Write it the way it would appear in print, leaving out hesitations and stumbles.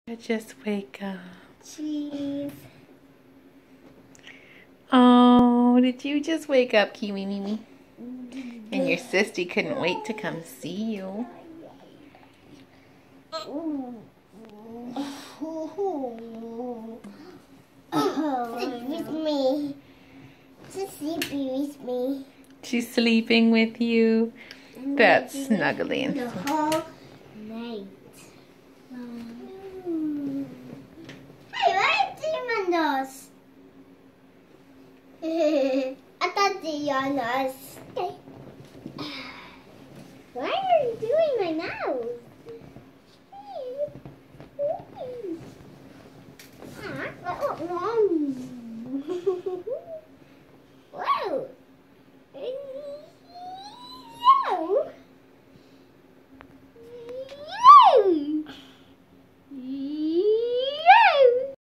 Just wake up. Cheese. Oh, did you just wake up, Kiwi Mimi? And your sister couldn't wait to come see you. Sleep with me. She's sleeping with me. She's sleeping with you. That's snuggling. The whole night. Hey, where is Demondos? I thought they are us.